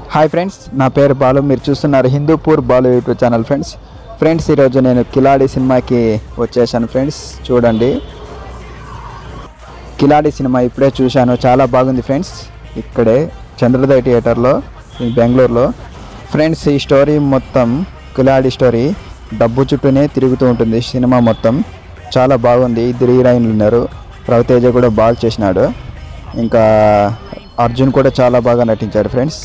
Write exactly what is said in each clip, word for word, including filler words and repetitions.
Hi friends, నా పేరు బాలు. మీరు చూస్తున్నారు Hindupur Balu YouTube channel. Friends friends ఈరోజు నేను కిలాడి సినిమాకి వచ్చేసాను. ఫ్రెండ్స్ చూడండి, కిలాడి సినిమా ఇప్పుడే చూశాను, చాలా బాగుంది ఫ్రెండ్స్. ఇక్కడే చంద్రోదయ థియేటర్లో బెంగళూరులో. ఫ్రెండ్స్ ఈ స్టోరీ మొత్తం, కిలాడి స్టోరీ డబ్బు చుట్టూనే తిరుగుతూ ఉంటుంది సినిమా మొత్తం. చాలా బాగుంది. ఇద్దరు హీరోయిన్లు ఉన్నారు, రవితేజ కూడా బాగా చేసినాడు, ఇంకా అర్జున్ కూడా చాలా బాగా నటించాడు. ఫ్రెండ్స్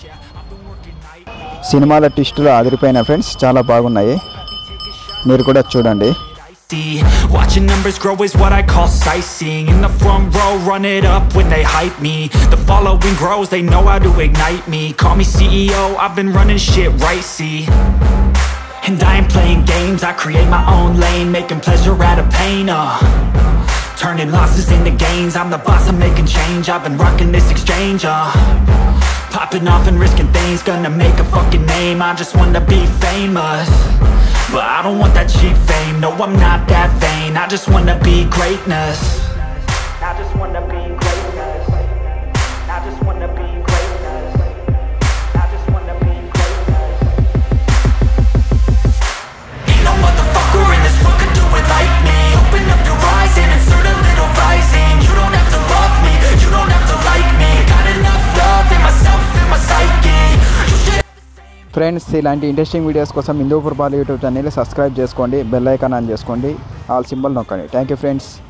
సినిమాల ట్విస్టులు అదిరిపోయిన ఫ్రెండ్స్, చాలా బాగున్నాయి, మీరు కూడా చూడండి. Watching numbers grow is what I call sightseeing. In the front row, run it up when they hype me. The following grows, they know how to ignite me. Call me C E O, I've been running shit right, see. And I ain't playing games, I create my own lane, making pleasure out of pain, uh turning losses into gains, I'm the boss, I'm making change. I've been rocking this exchange, uh popping off and risking things, gonna make a fucking name. I just wanna be famous, but I don't want that cheap fame. No, I'm not that vain, I just wanna be greatness. I just wanna be greatness. I just wanna be greatness. I just wanna be greatness. Ain't no motherfucker in this world could do it like me. Open up your eyes and insert a little rising. You don't have to love me, you don't have to like me. Got enough love in myself, in my psyche. Friends ఇలాంటి interesting videos కోసం Hindupur Balu YouTube channel subscribe చేసుకోండి, bell icon on చేసుకోండి, all symbol నొక్కండి. Thank you friends.